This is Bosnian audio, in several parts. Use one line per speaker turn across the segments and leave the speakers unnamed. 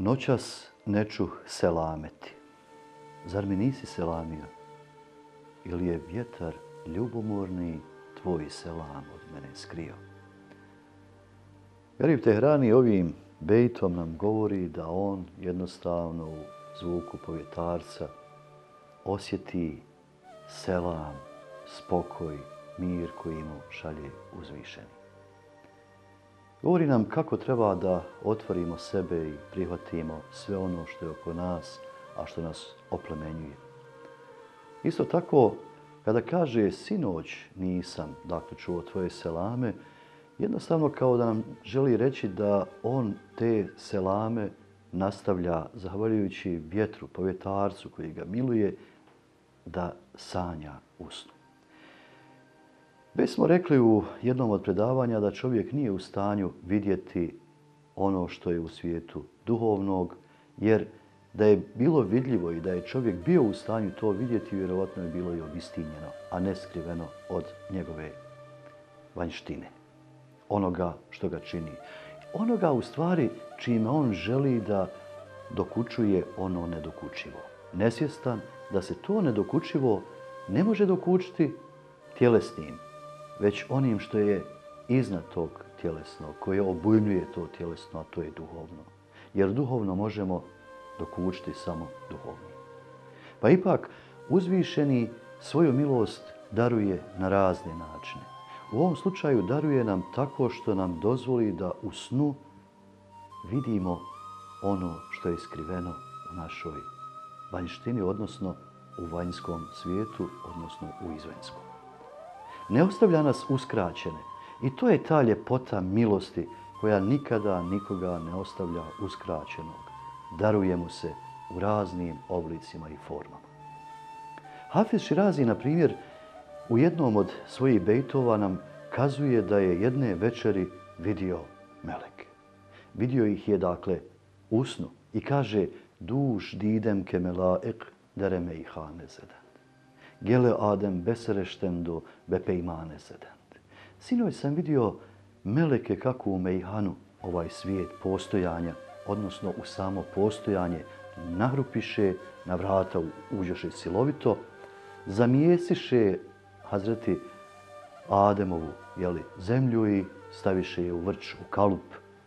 Noćas ne čuh selameti. Zar mi nisi selamio? Ili je vjetar ljubomorni tvoj selam od mene skrio? Garib Tehrani ovim bejtom nam govori da on jednostavno u zvuku povjetarca osjeti selam, spokoj, mir koji mu šalje uzvišeni. Govori nam kako treba da otvorimo sebe i prihvatimo sve ono što je oko nas, a što nas oplemenjuje. Isto tako, kada kaže sinoć nisam, dakle, čuo tvoje selame, jednostavno kao da nam želi reći da on te selame nastavlja, zahvaljujući vjetru, povjetarcu koji ga miluje, da sanja u snu. Već smo rekli u jednom od predavanja da čovjek nije u stanju vidjeti ono što je u svijetu duhovnog, jer da je bilo vidljivo i da je čovjek bio u stanju to vidjeti, vjerovatno je bilo i obistinjeno, a ne skriveno od njegove vanjštine, onoga što ga čini. Onoga u stvari čime on želi da dokučuje ono nedokučivo. Nesvjestan da se to nedokučivo ne može dokučiti tjelesnim, već onim što je iznad tog tjelesnog, koje obujmljuje to tjelesno, a to je duhovno. Jer duhovno možemo dokučiti samo duhovnim. Pa ipak uzvišeni svoju milost daruje na razne načine. U ovom slučaju daruje nam tako što nam dozvoli da u snu vidimo ono što je skriveno u našoj vanjštini, odnosno u vanjskom svijetu, odnosno u izvanjskom. Ne ostavlja nas uskraćene i to je ta ljepota milosti koja nikada nikoga ne ostavlja uskraćenog. Daruje mu se u raznim oblicima i formama. Hafiz Širazi, na primjer, u jednom od svojih bejtova nam kazuje da je jedne večeri vidio meleke. Vidio ih je, dakle, u snu i kaže: duš didem ke melaik dereme i hane zedent. Gele adem besereštendo bepejmane zedent. Sinoć sam vidio meleke kako u mejhanu, ovaj svijet postojanja, odnosno u samo postojanje, nahrupiše, na vrata uđoše silovito, zamijesiše Hazreti Ademovu zemlju i staviše je u vrč, u kalup.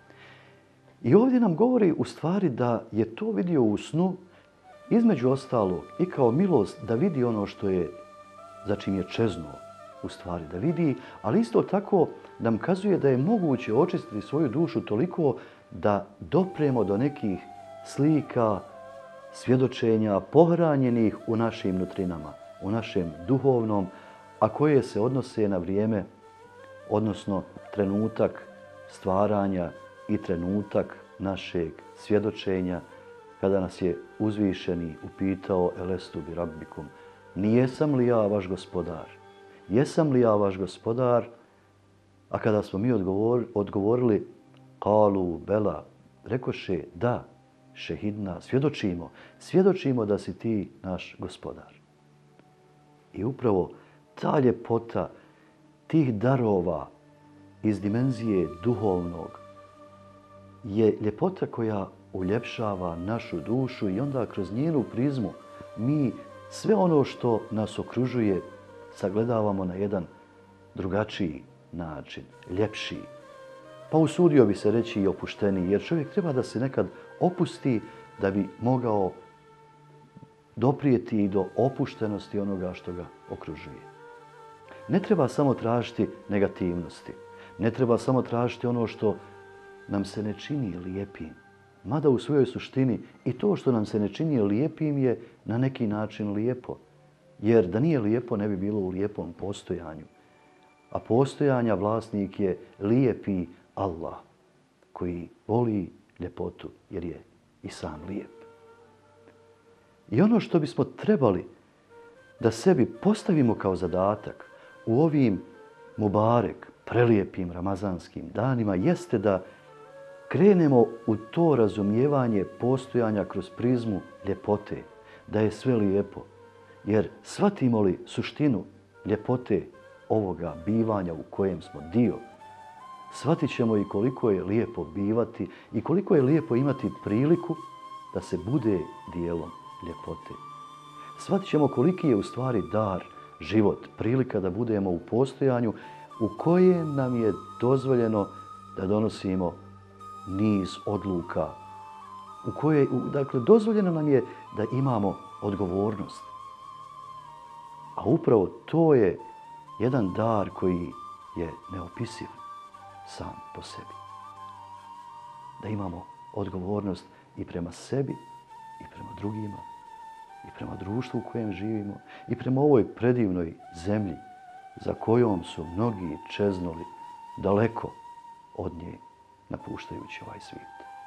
I ovdje nam govori u stvari da je to vidio u snu, između ostalog i kao milost da vidi ono što je, za čim je čeznuo, u stvari da vidi, ali isto tako nam kazuje da je moguće očistiti svoju dušu toliko da dopremo do nekih slika, svjedočenja pohranjenih u našim nutrinama, u našem duhovnom, a koje se odnose na vrijeme, odnosno trenutak stvaranja i trenutak našeg svjedočenja, kada nas je uzvišeni upitao elestu bi rabbikum, nijesam li ja vaš gospodar? Jesam li ja vaš gospodar? A kada smo mi odgovorili kalu bela, rekoše da, šehidna, svjedočimo da si ti naš gospodar. I upravo ta ljepota tih darova iz dimenzije duhovnog je ljepota koja uljepšava našu dušu i onda kroz njenu prizmu mi sve ono što nas okružuje sagledavamo na jedan drugačiji način, ljepši. Pa usudio bi se reći i opušteniji, jer čovjek treba da se nekad opusti da bi mogao doprijeti i do opuštenosti onoga što ga okružuje. Ne treba samo tražiti negativnosti, ne treba samo tražiti ono što nam se ne čini lijepim. Mada u svojoj suštini i to što nam se ne čini lijepim je na neki način lijepo. Jer da nije lijepo ne bi bilo u lijepom postojanju. A postojanja vlasnik je lijepi Allah, koji voli ljepotu jer je i sam lijep. I ono što bismo trebali da sebi postavimo kao zadatak u ovim mubarek, prelijepim ramazanskim danima jeste da krenemo u to razumijevanje postojanja kroz prizmu ljepote, da je sve lijepo. Jer shvatimo li suštinu ljepote ovoga bivanja u kojem smo dio, shvatit ćemo i koliko je lijepo bivati i koliko je lijepo imati priliku da se bude dijelom ljepote. Shvatit ćemo koliki je u stvari dar, život, prilika da budemo u postojanju u kojem nam je dozvoljeno da donosimo niz odluka, dakle, dozvoljeno nam je da imamo odgovornost. A upravo to je jedan dar koji je neopisiv sam po sebi. Da imamo odgovornost i prema sebi, i prema drugima, i prema društvu u kojem živimo, i prema ovoj predivnoj zemlji za kojom su mnogi čeznuli daleko od nje, napuštajući ovaj svijet.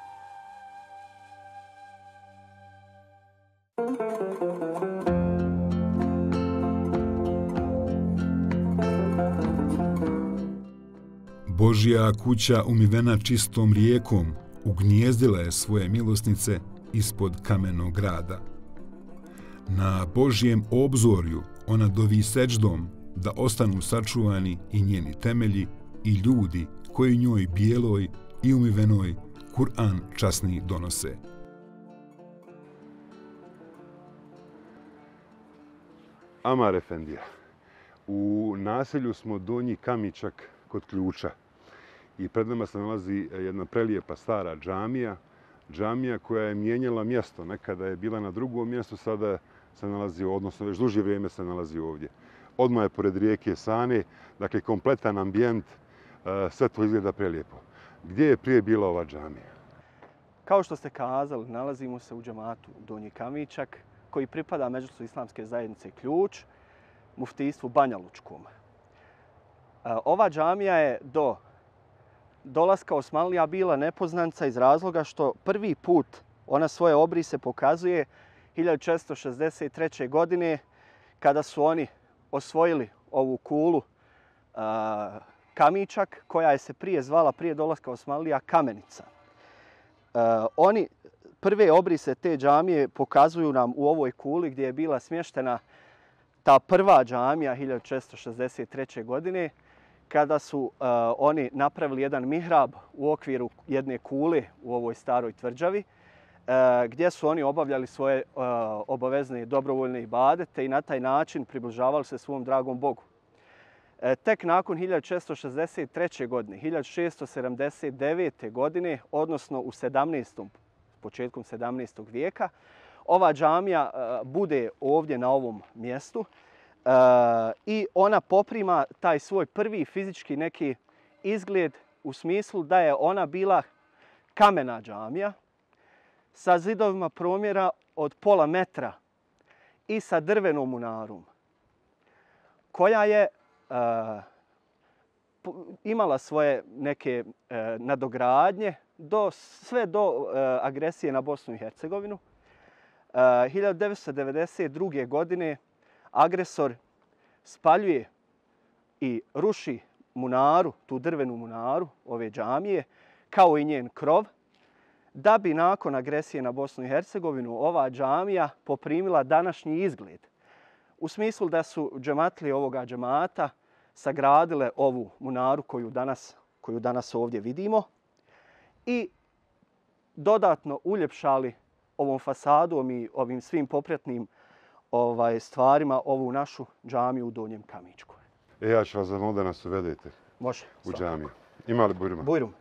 Božja kuća umivena čistom rijekom ugnjezdila je svoje milosnice ispod kamenog grada. Na Božjem obzorju ona dovi seđdom da ostanu sačuvani i njeni temelji i ljudi koji njoj bijeloj i umivenoj Kur'an časni donose.
Amar Efendija. U naselju smo Donji Kamičak kod Ključa i pred nama se nalazi jedna prelijepa stara džamija. Džamija koja je mijenjala mjesto. Nekada je bila na drugom mjestu, sada se nalazi, odnosno već duže vrijeme se nalazi ovdje. Odmah je pored rijeke Sane, dakle kompletan ambijent, sve to izgleda prelijepo. Gdje je prije bila ova džamija?
Kao što ste kazali, nalazimo se u džamatu Donji Kamičak, koji pripada Medžlisu islamske zajednice Ključ, muftijstvu Banja Lučkom. Ova džamija je do dolaska Osmanlija bila nepoznanica iz razloga što prvi put ona svoje obrise pokazuje 1463. godine kada su oni osvojili ovu kulu Kamičak, koja je se prije zvala, prije dolaska Osmanlija, Kamenica. Oni prve obrise te džamije pokazuju nam u ovoj kuli gdje je bila smještena ta prva džamija 1463. godine, kada su oni napravili jedan mihrab u okviru jedne kule u ovoj staroj tvrđavi, gdje su oni obavljali svoje obavezne dobrovoljne ibadete i na taj način približavali se svom dragom Bogu. Tek nakon 1463. godine, 1679. godine, odnosno u početkom 17. vijeka, ova džamija bude ovdje na ovom mjestu i ona poprima taj svoj prvi fizički neki izgled u smislu da je ona bila kamena džamija sa zidovima promjera od pola metra i sa drvenom munarom, koja je imala svoje neke nadogradnje sve do agresije na Bosnu i Hercegovinu. 1992. godine agresor spaljuje i ruši munaru, tu drvenu munaru ove džamije, kao i njen krov, da bi nakon agresije na Bosnu i Hercegovinu ova džamija poprimila današnji izgled. U smislu da su džematlije ovoga džemata sagradile ovu munaru koju danas ovdje vidimo i dodatno uljepšali ovom fasadom i ovim svim popretnim stvarima ovu našu džamiju u Donjem Kamičku.
Ja ću vas zamoliti da nas uvedete.
Može.
U džamiju. Ima li bujruma?
Bujrum.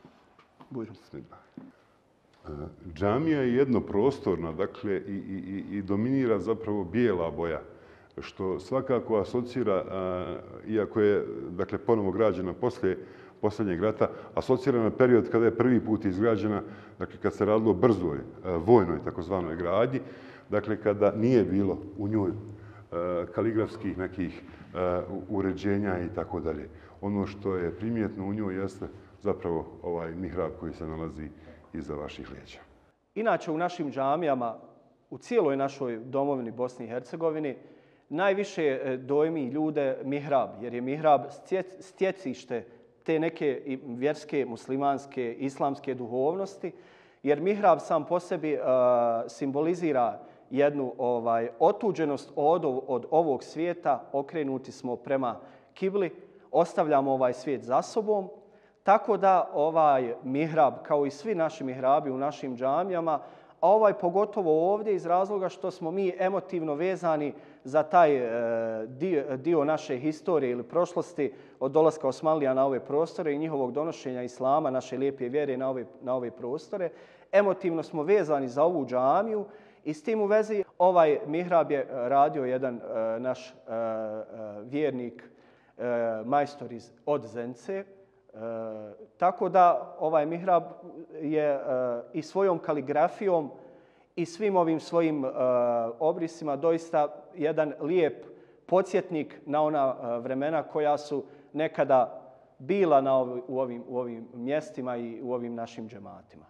Džamija je jednoprostorna, dakle, i dominira zapravo bijela boja, što svakako asocira, iako je, dakle, ponovo građena poslije posljednjeg rata, asocira na period kada je prvi put izgrađena, dakle, kad se radilo o brzoj, vojnoj, takozvanoj gradnji, dakle, kada nije bilo u njoj kaligrafskih nekih uređenja i tako dalje. Ono što je primjetno u njoj jeste zapravo ovaj mihrab koji se nalazi iza vaših leđa.
Inače, u našim džamijama, u cijeloj našoj domovini Bosni i Hercegovini, najviše dojmi ljude mihrab, jer je mihrab stjecište te neke vjerske, muslimanske, islamske duhovnosti, jer mihrab sam po sebi simbolizira jednu otuđenost od ovog svijeta, okrenuti smo prema kibli, ostavljamo ovaj svijet za sobom. Tako da ovaj mihrab, kao i svi naši mihrabi u našim džamijama, a ovaj pogotovo ovdje iz razloga što smo mi emotivno vezani za taj dio naše historije ili prošlosti od dolaska Osmanlija na ove prostore i njihovog donošenja islama, naše lijepe vjere na ove prostore. Emotivno smo vezani za ovu džamiju i s tim u vezi ovaj mihrab je radio jedan naš vjernik, majstor od Zence. Tako da ovaj mihrab je i svojom kaligrafijom i svim ovim svojim obrisima doista jedan lijep podsjetnik na ona vremena koja su nekada bila u ovim mjestima i u ovim našim džematima.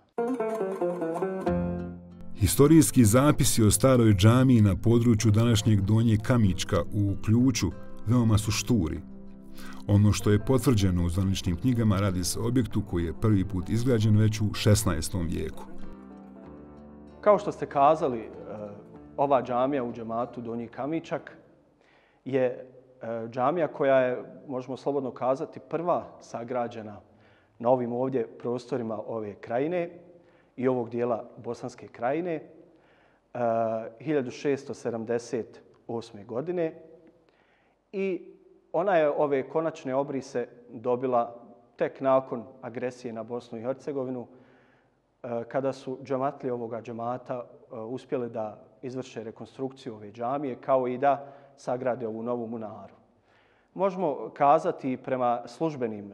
Historijski zapisi o staroj džamiji na području današnjeg Donjeg Kamička u Ključu veoma su šturi. Ono što je potvrđeno u zvaničnim knjigama radi se o objektu koji je prvi put izgrađen već u 16. vijeku.
Kao što ste kazali, ova džamija u džematu Donji Kamičak je džamija koja je, možemo slobodno kazati, prva sagrađena na ovim ovdje prostorima ove krajine i ovog dijela Bosanske krajine 1678. godine i ona je ove konačne obrise dobila tek nakon agresije na Bosnu i Hercegovinu, kada su džematlije ovoga džemata uspjeli da izvrše rekonstrukciju ove džamije, kao i da sagrade ovu novu munaru. Možemo kazati prema službenim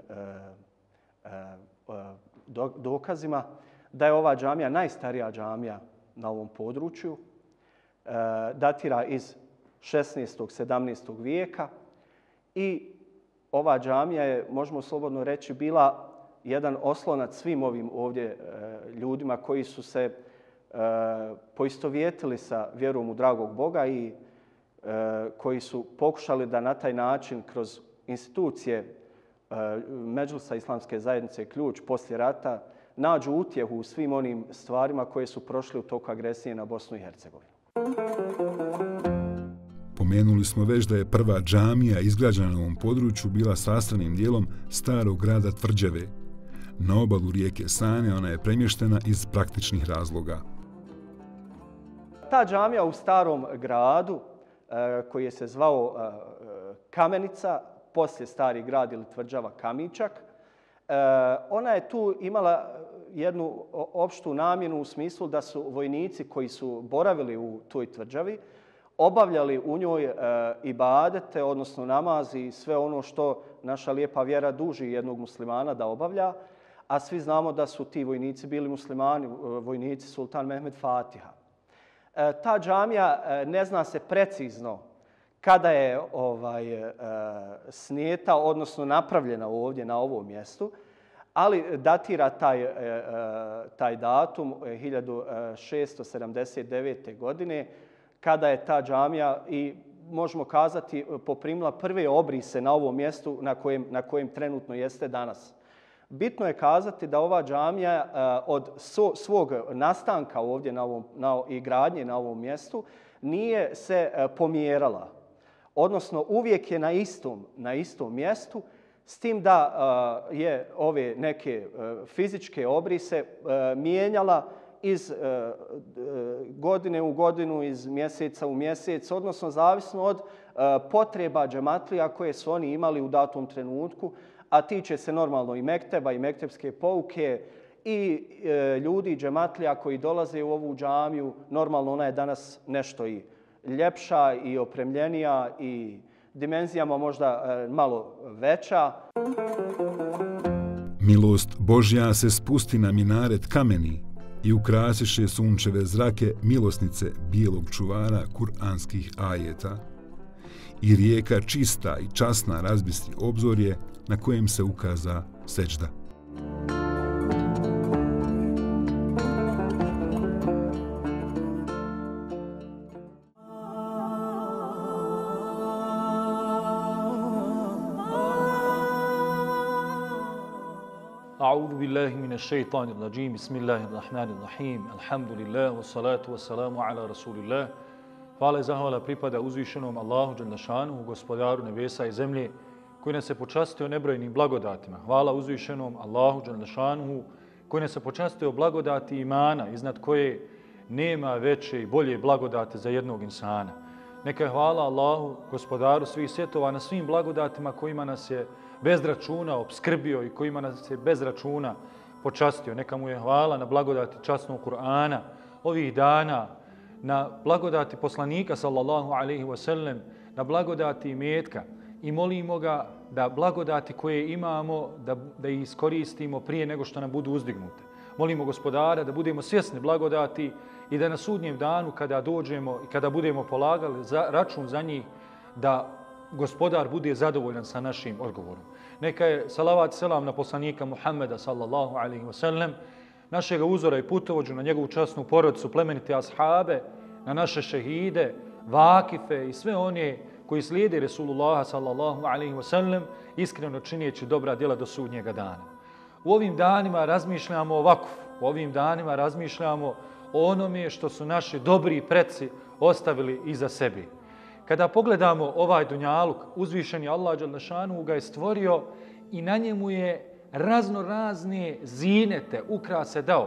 dokazima da je ova džamija najstarija džamija na ovom području, datira iz 16. 17. vijeka i ova džamija je, možemo slobodno reći, bila jedan oslonac svim ovim ovdje ljudima koji su se poistovjetili sa vjerom u dragog Boga i koji su pokušali da na taj način kroz institucije Medžlisa Islamske zajednice Ključ poslije rata nađu utjehu u svim onim stvarima koje su prošli u toku agresije na Bosnu i Hercegovinu.
Pomenuli smo već da je prva džamija izgrađena na ovom području bila sastavnim dijelom starog grada Tvrđave. Na obalu rijeke Sane ona je premještena iz praktičnih razloga.
Ta džamija u starom gradu, koji je se zvao Kamenica, poslije Stari grad ili Tvrđava Kamičak, ona je tu imala jednu opštu namjenu u smislu da su vojnici koji su boravili u toj tvrđavi obavljali u njoj ibadete, odnosno namaz i sve ono što naša lijepa vjera duži jednog muslimana da obavlja, a svi znamo da su ti vojnici bili muslimani, vojnici Sultan Mehmed Fatiha. Ta džamija ne zna se precizno kada je snijeta, odnosno napravljena ovdje na ovom mjestu, ali datira taj datum 1679. godine, kada je ta džamija i možemo kazati poprimila prve obrise na ovom mjestu na kojem trenutno jeste danas. Bitno je kazati da ova džamija od svog nastanka ovdje i gradnje na ovom mjestu nije se pomjerala. Odnosno uvijek je na istom mjestu, s tim da je ove neke fizičke obrise mijenjala iz godine u godinu, iz mjeseca u mjesec, odnosno zavisno od potreba džematlija koje su oni imali u datom trenutku, a tiče se normalno i mekteba i mektepske pouke i ljudi džematlija koji dolaze u ovu džamiju. Normalno ona je danas nešto i ljepša i opremljenija i dimenzijama možda malo veća.
Milost Božja se spusti na minaret kameni i ukrasiše sunčeve zrake milosnice bijelog čuvara kuranskih ajeta. I rijeka čista i časna razbistri obzorje na kojem se ukaza seđda.
أعوذ بالله من الشيطان الرجيم بسم الله الرحمن الرحيم الحمد لله والصلاة والسلام على رسول الله. Hvala i zahvala pripada uzvišenom Allahu dželle šanuhu, gospodaru nebesa i zemlje, koji nas je počastio nebrojnim blagodatima. Hvala uzvišenom Allahu dželle koji nas je počastio blagodati imana, iznad koje nema veće i bolje blagodate za jednog insana. Neka je hvala Allahu, gospodaru svih svjetova, na svim blagodatima kojima nas je bez računa opskrbio i kojima nas je bez računa počastio. Neka mu je hvala na blagodati časnog Kur'ana ovih dana, na blagodati poslanika sallallahu alejhi ve sellem, na blagodati imetka i molimo ga da blagodati koje imamo da ih iskoristimo prije nego što nam budu uzdignute. Molimo gospodara da budemo svjesni blagodati i da na sudnjem danu kada dođemo i kada budemo polagali račun za njih da gospodar bude zadovoljan sa našim odgovorom. Neka je salavat selam na poslanika Muhammeda sallallahu alejhi ve sellem, našega uzora i putovođu, na njegovu časnu porodicu, plemenite ashabe, na naše šehide, vakife i sve one koji slijede Resulullaha sallallahu alejhi ve sellem, iskreno činjeći dobra djela do sudnjega dana. U ovim danima razmišljamo o vakufu, u ovim danima razmišljamo o onome što su naši dobri preci ostavili iza sebi. Kada pogledamo ovaj dunjaluk, uzvišeni Allah dželle šanuhu ga je stvorio i na njemu je razno razne zinete, ukrase dao.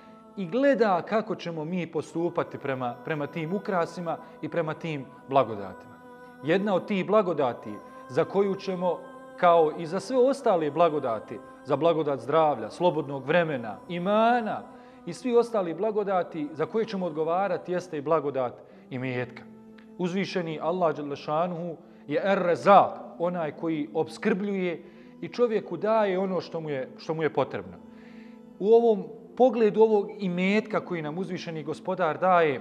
I gleda kako ćemo mi postupati prema tim ukrasima i prema tim blagodatima. Jedna od tih blagodati za koju ćemo, kao i za sve ostale blagodati, za blagodat zdravlja, slobodnog vremena, imana i svi ostali blagodati za koje ćemo odgovarati, jeste i blagodat imetka. Uzvišeni Allah dželle šanuhu je Er-Rezak, onaj koji opskrbljuje i čovjeku daje ono što mu je potrebno. U ovom pogledu ovog imetka koji nam uzvišeni gospodar daje,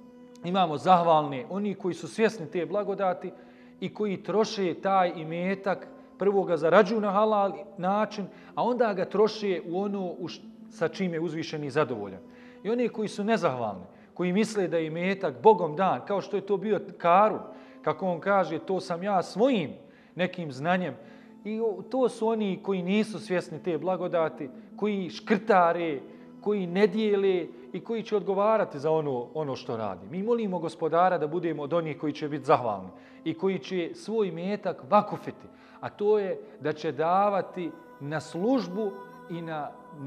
imamo zahvalne, oni koji su svjesni te blagodati i koji troše taj imetak, prvo ga zarađuju na halal način, a onda ga troše u ono sa čime je uzvišeni zadovoljan. I oni koji su nezahvalni, koji misle da je imetak Bogom dan, kao što je to bio Karun, kako on kaže, to sam ja svojim nekim znanjem. I to su oni koji nisu svjesni te blagodati, koji škrtare, koji ne dijele i koji će odgovarati za ono što radi. Mi molimo gospodara da budemo od onih koji će biti zahvalni i koji će svoj imetak vakufiti, a to je da će davati na službu i na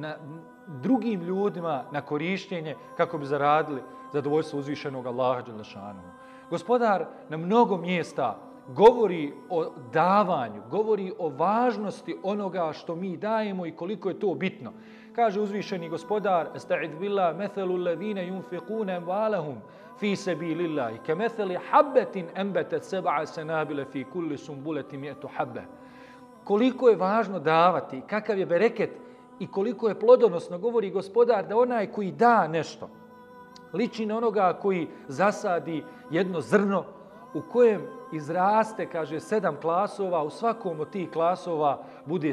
drugim ljudima na korištenje kako bi zaradili zadovoljstvo uzvišenog Allaha dželle šanuhu. Gospodar na mnogo mjesta govori o davanju, govori o važnosti onoga što mi dajemo i koliko je to bitno. Kaže uzvišeni gospodar: "Esta'id billah mathalu alladhina yunfiquna amwalahum fi sabilillahi kamathali habatin anbatat sab'a sanabila fi kulli sunbulatin mi'atu habba." Koliko je važno davati, kakav je bereket i koliko je plodonosno, govori gospodar, da onaj koji da nešto liči na onoga koji zasadi jedno zrno u kojem izraste, kaže, 7 klasova, u svakom od tih klasova bude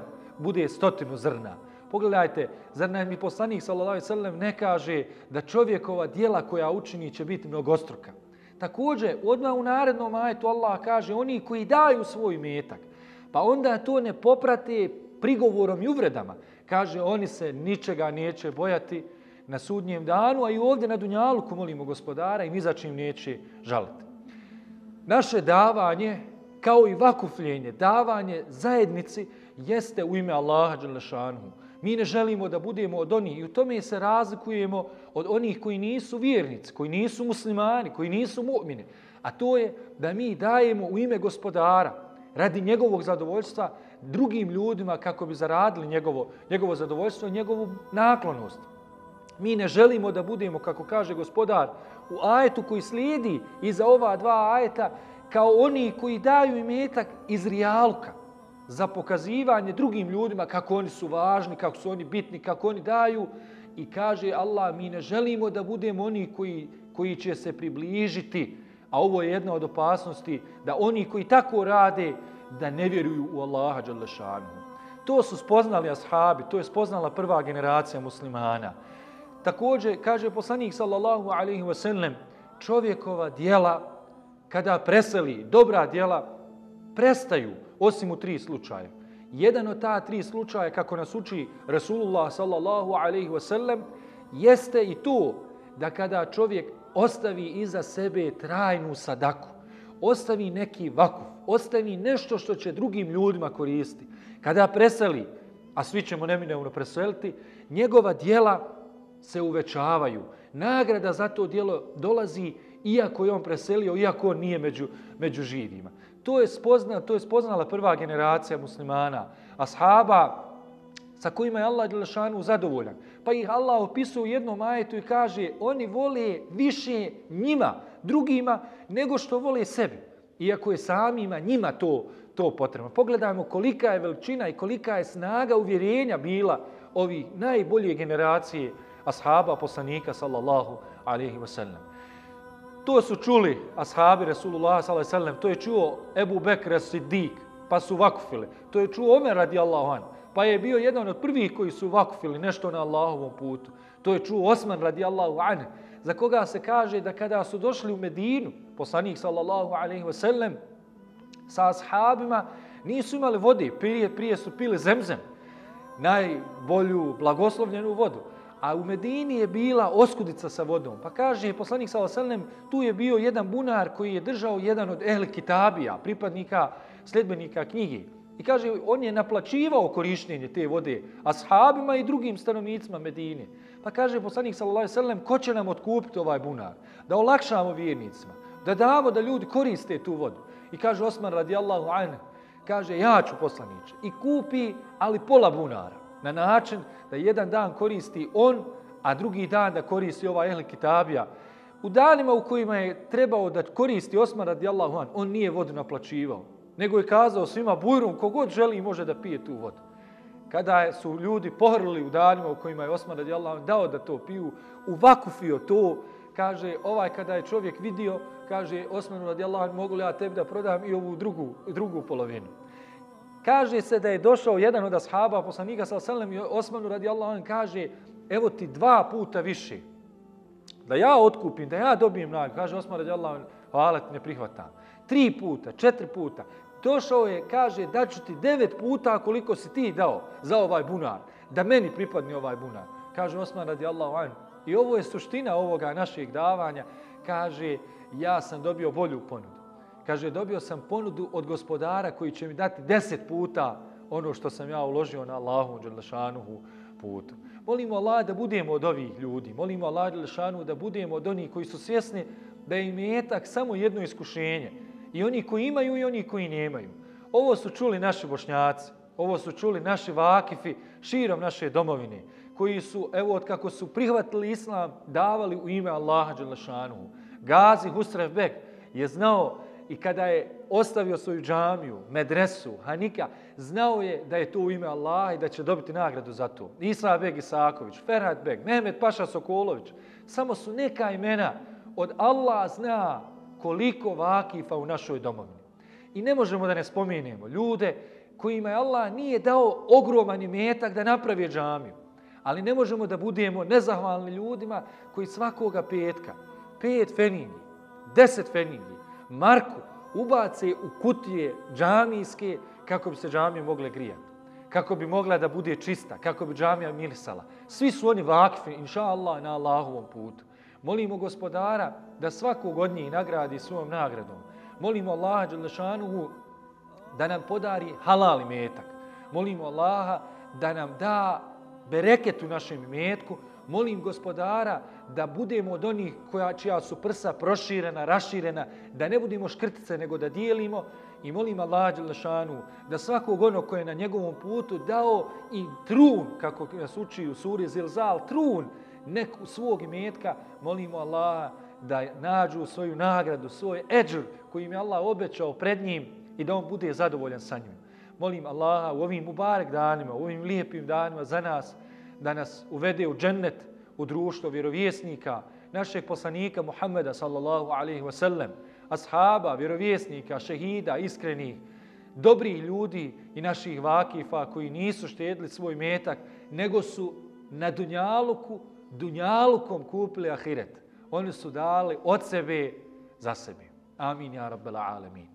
100 zrna. Pogledajte, zar nam i poslanik sallallahu alejhi ve sellem ne kaže da čovjekova djela koja učini će biti mnogostruka? Također, odmah u narednom ajetu Allah kaže oni koji daju svoj imetak, pa onda to ne poprate prigovorom i uvredama. Kaže, oni se ničega neće bojati na sudnjem danu, a i ovdje na dunjaluku molimo gospodara i ni za čim neće žaliti. Naše davanje, kao i vakufljenje, davanje zajednici, jeste u ime Allaha dželle šanuhu. Mi ne želimo da budemo od onih, i u tome se razlikujemo od onih koji nisu vjernici, koji nisu muslimani, koji nisu mu'mini. A to je da mi dajemo u ime gospodara, radi njegovog zadovoljstva, drugim ljudima kako bi zaradili njegovo zadovoljstvo i njegovu naklonost. Mi ne želimo da budemo, kako kaže gospodar, u ajetu koji slijedi iza ova 2 ajeta, kao oni koji daju imetak iz rijalka za pokazivanje drugim ljudima kako oni su važni, kako su oni bitni, kako oni daju. I kaže Allah, mi ne želimo da budemo oni koji će se približiti, a ovo je jedna od opasnosti, da oni koji tako rade, da ne vjeruju u Allaha dželle šanuhu. To su spoznali ashabi, to je spoznala prva generacija muslimana. Također, kaže poslanik sallallahu alejhi ve sellem, čovjekova djela, kada preseli, dobra djela, prestaju, osim u 3 slučaja. Jedan od ta 3 slučaja, kako nas uči Rasulullah sallallahu alejhi ve sellem, jeste i to da kada čovjek ostavi iza sebe trajnu sadaku, ostavi neki vakuf, ostavi nešto što će drugim ljudima koristiti. Kada preseli, a svi ćemo neminovno preseliti, njegova djela se uvećavaju. Nagrada za to djelo dolazi iako je on preselio, iako on nije među živima. To je spoznala prva generacija muslimana, ashaba sa kojima je Allah dželešanu zadovoljan. Pa ih Allah opisuje u jednom ajetu i kaže oni vole više njima, drugima, nego što vole sebi. Iako je samima njima to potrebno. Pogledajmo kolika je veličina i kolika je snaga uvjerenja bila ovih najbolje generacije ashaba poslanika sallallahu alejhi ve sellem. To su čuli ashabi Rasulullah sallallahu alejhi ve sellem, to je čuo Ebu Bekr as-Siddiq, pa su vakufili. To je čuo Omer radijallahu anhu, pa je bio jedan od prvih koji su vakufili nešto na Allahovom putu. To je čuo Osman radijallahu anhu, za koga se kaže da kada su došli u Medinu, poslanik sallallahu alejhi ve sellem sa ashabima nisu imali vode, prije su pili zemzem, najbolju blagoslovljenu vodu. A u Medini je bila oskudica sa vodom. Pa kaže poslanik sallallahu alejhi ve sellem, tu je bio jedan bunar koji je držao jedan od ehli kitabija, pripadnika, sljedbenika knjige. I kaže, on je naplaćivao korištenje te vode ashabima i drugim stanovnicima Medine. Pa kaže poslanik sallallahu alejhi ve sellem, ko će nam otkupiti ovaj bunar? Da olakšamo vjernicima, da damo da ljudi koriste tu vodu. I kaže Osman radijallahu anhu, kaže, ja ću poslaniče. I kupi, ali pola bunara. Na način da jedan dan koristi on, a drugi dan da koristi ovaj ehli kitabija. U danima u kojima je trebao da koristi Osman radijallahu anhu, on nije vodu naplaćivao, nego je kazao svima bujrum, kogod želi može da pije tu vodu. Kada su ljudi pohrlili u danima u kojima je Osman radijallahu anhu dao da to piju, uvakufio to, kaže, kada je čovjek vidio, kaže Osman radijallahu anhu, mogu li ja tebi da prodam i ovu drugu polovinu. Kaže se da je došao jedan od ashaba poslanika sallallahu alejhi ve sellem i Osmanu radijallahu anhu kaže, evo ti 2 puta više. Da ja otkupim, da ja dobijem nagradu. Kaže Osman radijallahu anhu, hvala ti, ne prihvatam. 3 puta, 4 puta. Došao je, kaže, daću ti 9 puta koliko si ti dao za ovaj bunar, da meni pripadne ovaj bunar. Kaže Osman radijallahu anhu. I ovo je suština ovoga našeg davanja. Kaže, ja sam dobio bolju ponudu. Kaže, dobio sam ponudu od gospodara koji će mi dati 10 puta ono što sam ja uložio na Allahovom dželešanuhu putu. Molimo Allah da budemo od ovih ljudi. Molimo Allah dželešanuhu da budemo od onih koji su svjesni da je imetak samo jedno iskušenje. I oni koji imaju i oni koji nemaju. Ovo su čuli naši Bošnjaci. Ovo su čuli naši vakifi širom naše domovine. Koji su, evo od kako su prihvatili islam, davali u ime Allaha dželešanuhu. Gazi Husrev Bek je znao i kada je ostavio svoju džamiju, medresu, Hanika, znao je da je to u ime Allaha i da će dobiti nagradu za to. Isa Beg Isaković, Ferhat Beg, Mehmet Paša Sokolović, samo su neka imena od Allah zna koliko vakifa u našoj domovini. I ne možemo da ne spomenemo ljude kojima je Allah nije dao ogroman imetak da napravi džamiju. Ali ne možemo da budemo nezahvalni ljudima koji svakoga petka 5 feningi, 10 feningi, marku ubace u kutije džamijske kako bi se džamije mogle grijati, kako bi mogla da bude čista, kako bi džamija mirisala. Svi su oni vakfi, inša Allah, na Allahovom putu. Molimo gospodara da svakog od njih nagradi svojom nagradom. Molimo Allaha dželešanuhu da nam podari halal imetak. Molimo Allaha da nam da bereket u našem imetku. Molim gospodara da budemo od onih čija su prsa proširena, raširena, da ne budemo škrtice nego da dijelimo. I molim Allaha dželešanuhu da svakog onog koje je na njegovom putu dao i trun, kako nas uči u suri Zilzal, trun neku svog imetka, molimo Allaha da nađu svoju nagradu, svoj eđr koji im je Allah obećao pred njim i da on bude zadovoljan sa njim. Molim Allaha u ovim mubarek danima, u ovim lijepim danima za nas, da nas uvede u džennet, u društvo vjerovjesnika, našeg poslanika Muhammeda sallallahu alejhi ve sellem, ashaba, vjerovjesnika, šehida, iskrenih, dobrih ljudi i naših vakifa koji nisu štedili svoj metak, nego su na dunjalukom kupili ahiret. Oni su dali od sebe za sebe. Amin, ja rabbel alemin.